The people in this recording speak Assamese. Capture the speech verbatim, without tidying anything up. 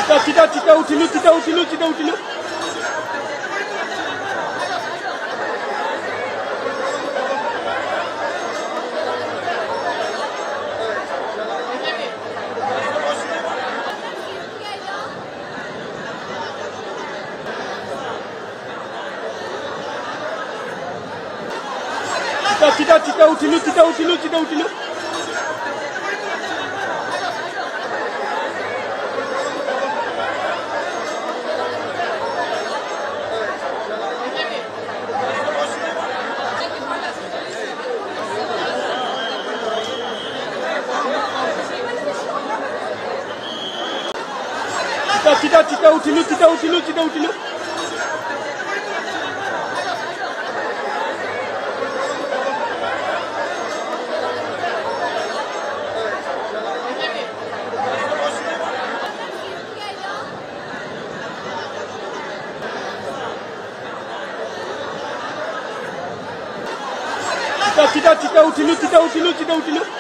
Kita kita uঠিলো kita uঠিলো kita uঠিলো Kita kita uঠিলো kita uঠিলো kita uঠিলো Kita kita uঠিলো kita uঠিলো kita uঠিলো Kita kita uঠিলো kita uঠিলো kita uঠিলো